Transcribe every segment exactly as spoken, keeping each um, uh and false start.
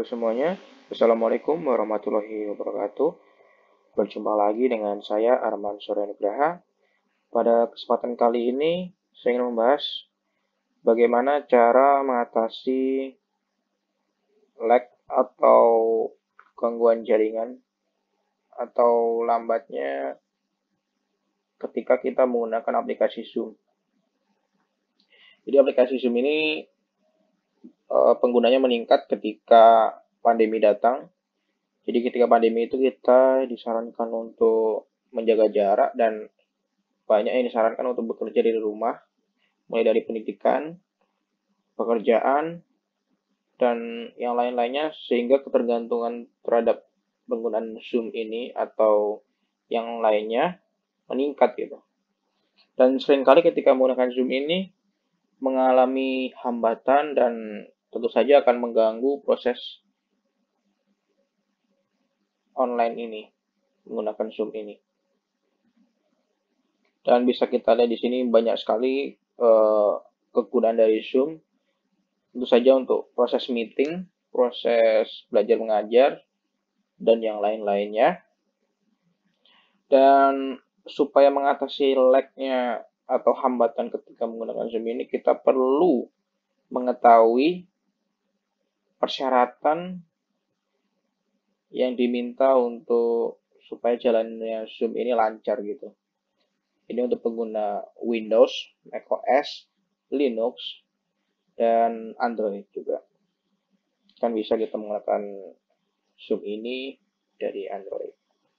semuanya, Assalamualaikum warahmatullahi wabarakatuh. Berjumpa lagi dengan saya Arman Suryanugraha. Pada kesempatan kali ini, saya ingin membahas bagaimana cara mengatasi lag atau gangguan jaringan atau lambatnya ketika kita menggunakan aplikasi Zoom. Jadi aplikasi Zoom ini penggunanya meningkat ketika pandemi datang. Jadi ketika pandemi itu kita disarankan untuk menjaga jarak dan banyak yang disarankan untuk bekerja dari rumah, mulai dari pendidikan, pekerjaan, dan yang lain-lainnya, sehingga ketergantungan terhadap penggunaan Zoom ini atau yang lainnya meningkat gitu. Dan seringkali ketika menggunakan Zoom ini mengalami hambatan dan tentu saja akan mengganggu proses online ini, menggunakan Zoom ini. Dan bisa kita lihat di sini banyak sekali eh, kegunaan dari Zoom. Tentu saja untuk proses meeting, proses belajar mengajar, dan yang lain-lainnya. Dan supaya mengatasi lag-nya atau hambatan ketika menggunakan Zoom ini, kita perlu mengetahui persyaratan yang diminta untuk supaya jalannya Zoom ini lancar gitu. Ini untuk pengguna Windows, macOS, Linux, dan Android juga. Kan bisa kita menggunakan Zoom ini dari Android.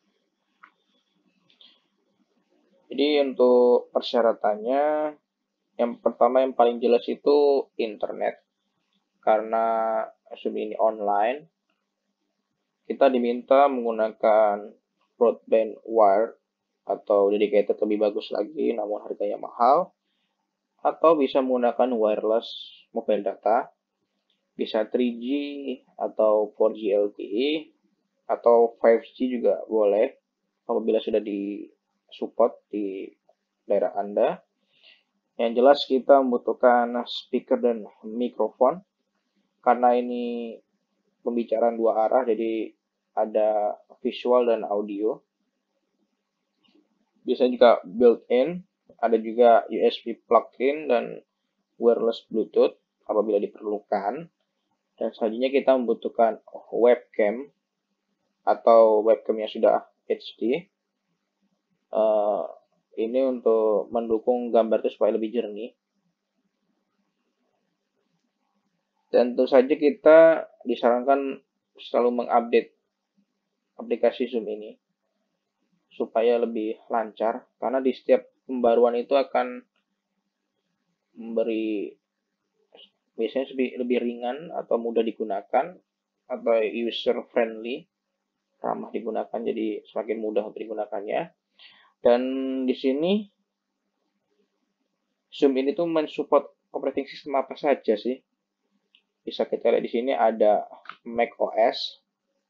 Jadi untuk persyaratannya, yang pertama yang paling jelas itu internet. Karena Zoom ini online, kita diminta menggunakan broadband wire atau dedicated lebih bagus lagi, namun harganya mahal. Atau bisa menggunakan wireless mobile data, bisa tiga G atau empat G L T E, atau lima G juga boleh, apabila sudah disupport di daerah Anda. Yang jelas kita membutuhkan speaker dan mikrofon, karena ini pembicaraan dua arah, jadi ada visual dan audio. Bisa juga built-in, ada juga U S B plug-in dan wireless Bluetooth apabila diperlukan. Dan selanjutnya kita membutuhkan webcam atau webcam yang sudah H D. Uh, ini untuk mendukung gambar itu supaya lebih jernih. Dan tentu saja kita disarankan selalu mengupdate aplikasi Zoom ini supaya lebih lancar, karena di setiap pembaruan itu akan memberi biasanya lebih, lebih ringan atau mudah digunakan atau user friendly, ramah digunakan, jadi semakin mudah untuk digunakannya. Dan di sini Zoom ini tuh mensupport operating system apa saja sih? Bisa kita lihat di sini ada macOS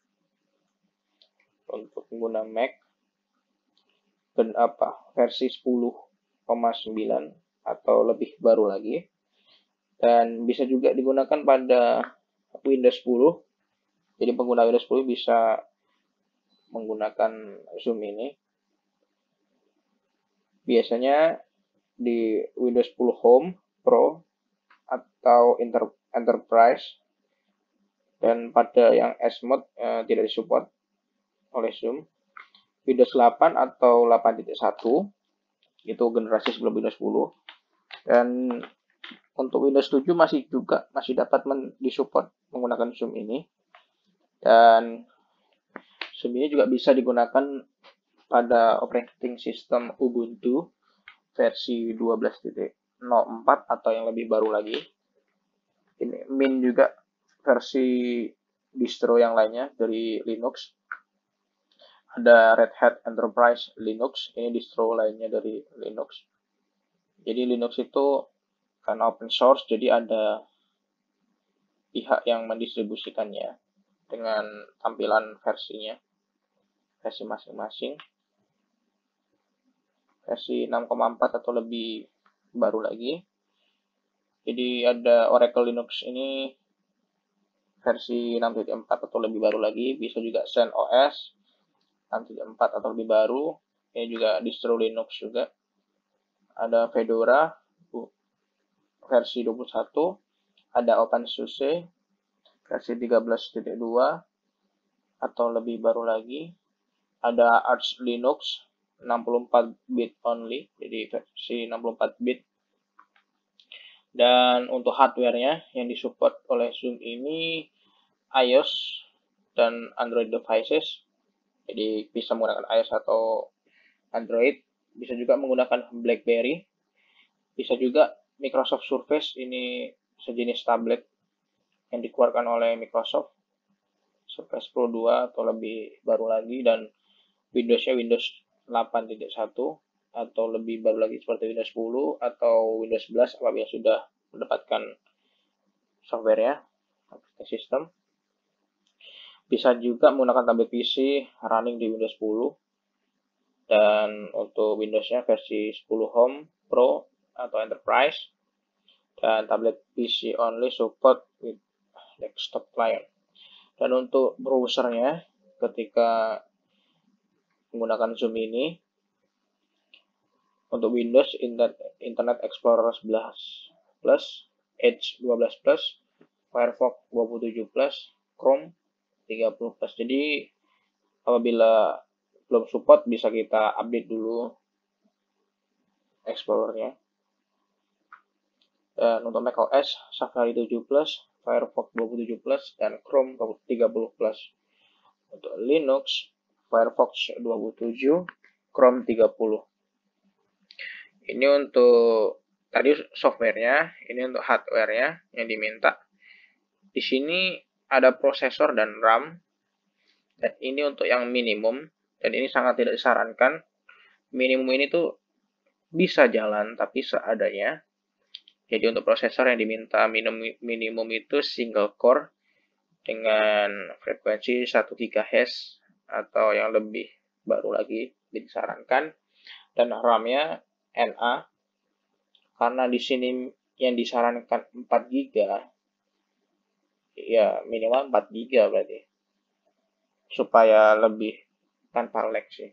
untuk pengguna Mac dan apa versi sepuluh koma sembilan atau lebih baru lagi, dan bisa juga digunakan pada Windows sepuluh. Jadi pengguna Windows sepuluh bisa menggunakan Zoom ini. Biasanya di Windows sepuluh Home, Pro, atau Enter Enterprise, dan pada yang S Mode eh, tidak disupport oleh Zoom. Windows delapan atau delapan titik satu itu generasi sebelum Windows sepuluh, dan untuk Windows tujuh masih juga masih dapat disupport menggunakan Zoom ini. Dan Zoom ini juga bisa digunakan pada operating system Ubuntu versi dua belas titik nol empat atau yang lebih baru lagi. Ini Mint juga versi distro yang lainnya dari Linux. Ada Red Hat Enterprise Linux, ini distro lainnya dari Linux. Jadi Linux itu karena open source, jadi ada pihak yang mendistribusikannya dengan tampilan versinya, versi masing-masing. Versi enam koma empat atau lebih baru lagi. Jadi ada Oracle Linux ini versi enam titik empat atau lebih baru lagi. Bisa juga ZenOS enam titik empat atau lebih baru. Ini juga distro Linux juga. Ada Fedora versi dua puluh satu. Ada OpenSUSE versi tiga belas titik dua atau lebih baru lagi. Ada Arch Linux enam puluh empat bit only, jadi versi enam puluh empat bit. Dan untuk hardware-nya yang disupport oleh Zoom ini iOS dan Android devices. Jadi bisa menggunakan iOS atau Android. Bisa juga menggunakan BlackBerry. Bisa juga Microsoft Surface, ini sejenis tablet yang dikeluarkan oleh Microsoft. Surface Pro dua atau lebih baru lagi, dan Windows-nya Windows delapan titik satu atau lebih baru lagi seperti Windows sepuluh atau Windows sebelas apabila sudah mendapatkan software-nya, operating system. Bisa juga menggunakan tablet P C running di Windows sepuluh. Dan untuk Windows-nya versi sepuluh Home, Pro, atau Enterprise. Dan tablet P C only support with desktop client. Dan untuk browsernya, ketika menggunakan Zoom ini, untuk Windows Internet Explorer sebelas plus, Edge dua belas plus, Firefox dua puluh tujuh plus, Chrome tiga puluh plus. Jadi apabila belum support bisa kita update dulu Explorer-nya. Dan untuk macOS Safari tujuh plus, Firefox dua puluh tujuh plus, dan Chrome tiga puluh plus. Untuk Linux, Firefox dua puluh tujuh, Chrome tiga puluh. Ini untuk tadi softwarenya, ini untuk hardwarenya yang diminta. Di sini ada prosesor dan RAM. Dan ini untuk yang minimum, dan ini sangat tidak disarankan. Minimum ini tuh bisa jalan tapi seadanya. Jadi untuk prosesor yang diminta minimum, minimum itu single core dengan frekuensi satu gigahertz atau yang lebih baru lagi disarankan. Dan RAM-nya N A, karena di sini yang disarankan empat giga, ya minimal empat giga berarti, supaya lebih tanpa lag sih.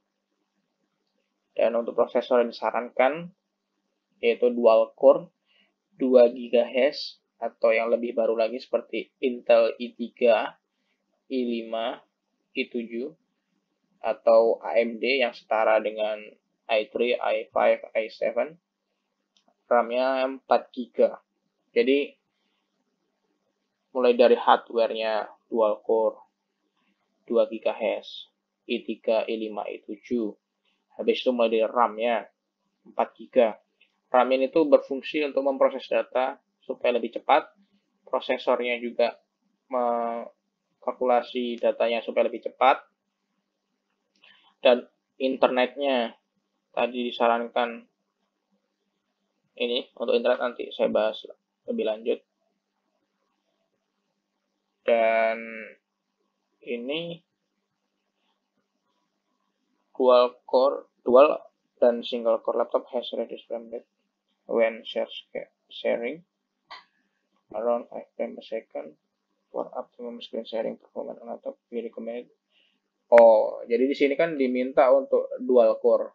Dan untuk prosesor yang disarankan yaitu dual core dua gigahertz atau yang lebih baru lagi seperti Intel i tiga, i lima, i tujuh, atau A M D yang setara dengan i tiga, i lima, i tujuh. RAM-nya empat giga. Jadi mulai dari hardware-nya dual core dua gigahertz, i tiga, i lima, i tujuh. Habis itu mulai dari RAM-nya empat giga. RAM ini tuh berfungsi untuk memproses data supaya lebih cepat. Prosesornya juga mengkalkulasi datanya supaya lebih cepat. Dan internetnya tadi disarankan ini, untuk internet nanti saya bahas lebih lanjut. Dan ini dual core, dual dan single core laptop has reduced frame rate when sharing around five frames per second for optimum screen sharing performance on laptop. We recommend. Oh, jadi di sini kan diminta untuk dual core.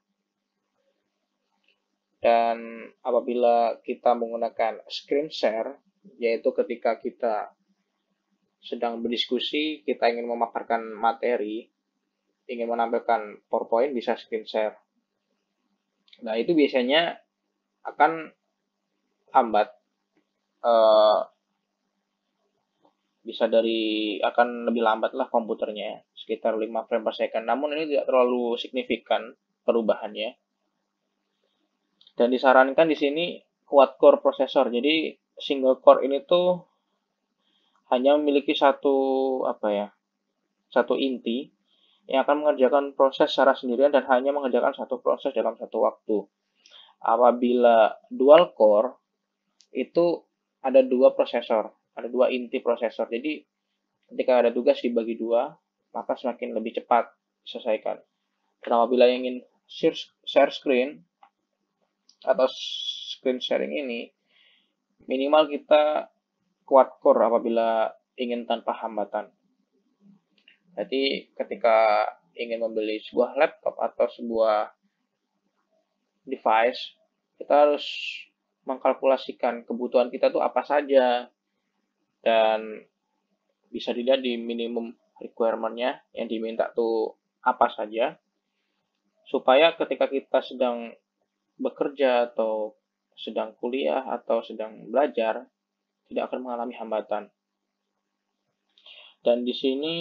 Dan apabila kita menggunakan screen share, yaitu ketika kita sedang berdiskusi, kita ingin memaparkan materi, ingin menampilkan PowerPoint, bisa screen share. Nah, itu biasanya akan lambat. Uh, bisa dari, akan lebih lambat lah komputernya, sekitar lima frame per second. Namun ini tidak terlalu signifikan perubahannya. Dan disarankan di sini quad core prosesor. Jadi single core ini tuh hanya memiliki satu apa ya, satu inti yang akan mengerjakan proses secara sendirian dan hanya mengerjakan satu proses dalam satu waktu. Apabila dual core itu ada dua prosesor, ada dua inti prosesor. Jadi ketika ada tugas dibagi dua, maka semakin lebih cepat diselesaikan. Dan apabila ingin share screen atau screen sharing ini, minimal kita quad core apabila ingin tanpa hambatan. Jadi ketika ingin membeli sebuah laptop atau sebuah device, kita harus mengkalkulasikan kebutuhan kita tuh apa saja, dan bisa dilihat di minimum requirement-nya yang diminta tuh apa saja, supaya ketika kita sedang bekerja atau sedang kuliah atau sedang belajar tidak akan mengalami hambatan. Dan di sini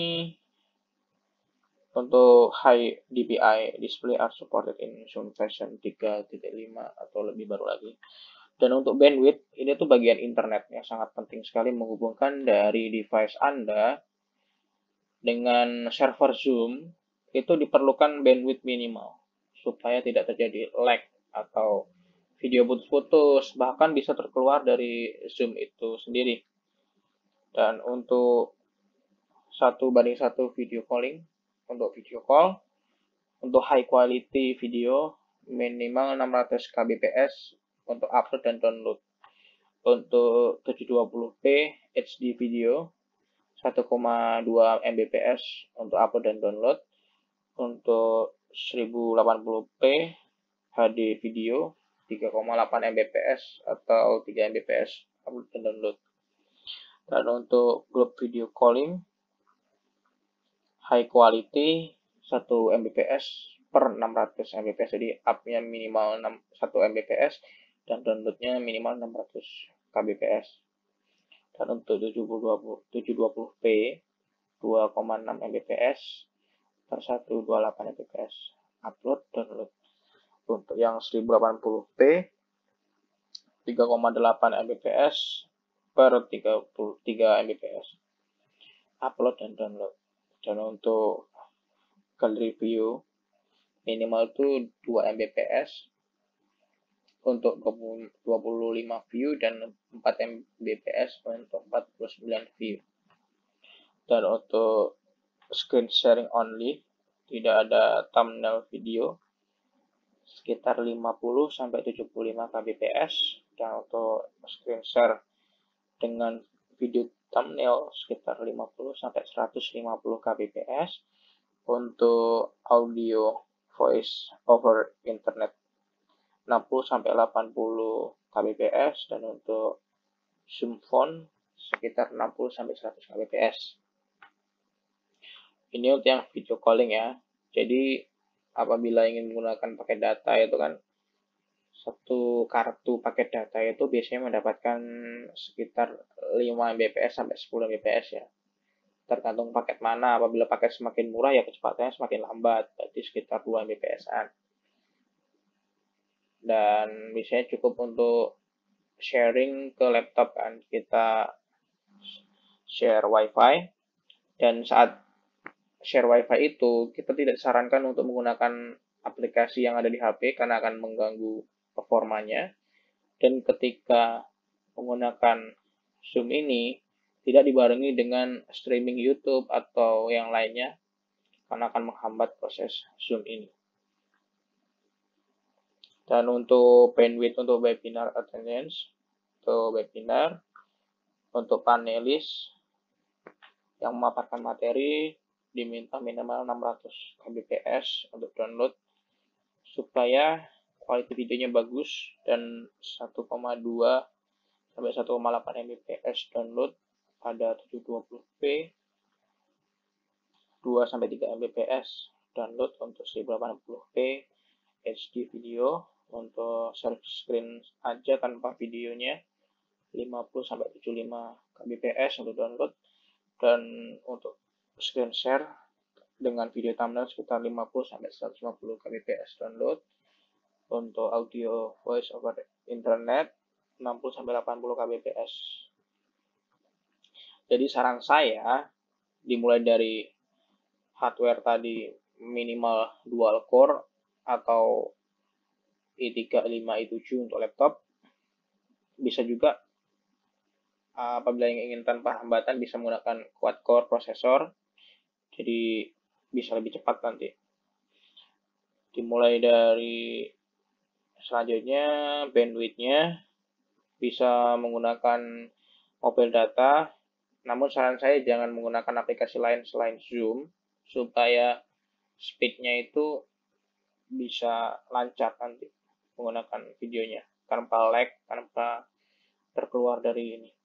untuk high D P I display are supported in Zoom version tiga titik lima atau lebih baru lagi. Dan untuk bandwidth, ini tuh bagian internet yang sangat penting sekali menghubungkan dari device Anda dengan server Zoom. Itu diperlukan bandwidth minimal supaya tidak terjadi lag atau video putus-putus, bahkan bisa terkeluar dari Zoom itu sendiri. Dan untuk satu banding satu video calling, untuk video call, untuk high quality video minimal enam ratus kbps untuk upload dan download. Untuk tujuh dua puluh p H D video satu koma dua megabits untuk upload dan download. Untuk seribu delapan puluh p H D video tiga koma delapan megabits atau tiga megabits upload dan download. Dan untuk group video calling high quality satu megabits per enam ratus megabits, jadi up-nya minimal satu megabits dan download-nya minimal enam ratus kbps. Dan untuk tujuh dua puluh p dua koma enam megabits per seratus dua puluh delapan megabits upload download. Untuk yang seribu delapan puluh p tiga koma delapan megabits per tiga puluh tiga megabits upload dan download. Dan untuk gallery view minimal itu dua megabits untuk dua puluh lima view dan empat megabits untuk empat puluh sembilan view. Dan untuk screen sharing only, tidak ada thumbnail video, sekitar lima puluh sampai tujuh puluh lima kbps. Dan untuk screen share dengan video thumbnail sekitar lima puluh sampai seratus lima puluh kbps. Untuk audio voice over internet enam puluh sampai delapan puluh kbps. Dan untuk Zoom phone sekitar enam puluh sampai seratus kbps. Ini untuk yang video calling ya. Jadi apabila ingin menggunakan paket data itu kan, satu kartu paket data itu biasanya mendapatkan sekitar lima megabits sampai sepuluh megabits ya. Tergantung paket mana. Apabila paket semakin murah ya kecepatannya semakin lambat, berarti sekitar dua megabits-an. Dan biasanya cukup untuk sharing ke laptop kan, kita share wifi, dan saat share wifi itu kita tidak disarankan untuk menggunakan aplikasi yang ada di H P karena akan mengganggu performanya. Dan ketika menggunakan Zoom ini tidak dibarengi dengan streaming YouTube atau yang lainnya karena akan menghambat proses Zoom ini. Dan untuk bandwidth untuk webinar attendance, untuk webinar, untuk panelis yang memaparkan materi diminta minimal enam ratus kbps untuk download supaya kualitas videonya bagus, dan satu koma dua sampai satu koma delapan megabits download pada tujuh dua puluh p, dua sampai tiga megabits download untuk seribu delapan puluh p H D video. Untuk self screen aja tanpa videonya lima puluh sampai tujuh puluh lima kbps untuk download. Dan untuk screen share dengan video thumbnail sekitar lima puluh sampai seratus lima puluh kbps download. Untuk audio voice over internet enam puluh sampai delapan puluh kbps. Jadi saran saya dimulai dari hardware tadi minimal dual core atau i tiga, i lima, i tujuh untuk laptop. Bisa juga apabila ingin tanpa hambatan bisa menggunakan quad core prosesor, jadi bisa lebih cepat nanti. Dimulai dari selanjutnya bandwidth-nya bisa menggunakan mobile data Namun saran saya jangan menggunakan aplikasi lain selain Zoom, supaya speednya itu bisa lancar nanti menggunakan videonya, tanpa lag, tanpa terkeluar dari ini.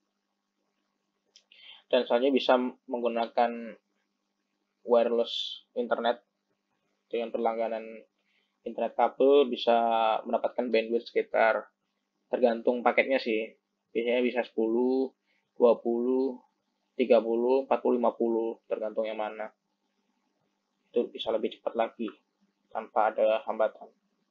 Dan selanjutnya bisa menggunakan wireless internet dengan berlangganan internet kabel, bisa mendapatkan bandwidth sekitar, tergantung paketnya sih, biasanya bisa sepuluh, dua puluh, tiga puluh, empat puluh, lima puluh, tergantung yang mana. Itu bisa lebih cepat lagi tanpa ada hambatan.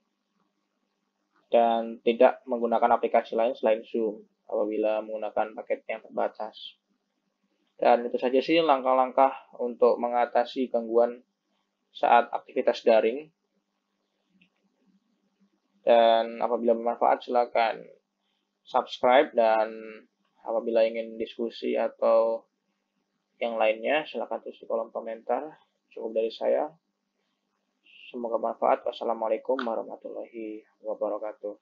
Dan tidak menggunakan aplikasi lain selain Zoom apabila menggunakan paket yang terbatas. Dan itu saja sih langkah-langkah untuk mengatasi gangguan saat aktivitas daring. Dan apabila bermanfaat silakan subscribe, dan apabila ingin diskusi atau yang lainnya silakan tulis di kolom komentar. Cukup dari saya. Semoga bermanfaat. Wassalamualaikum warahmatullahi wabarakatuh.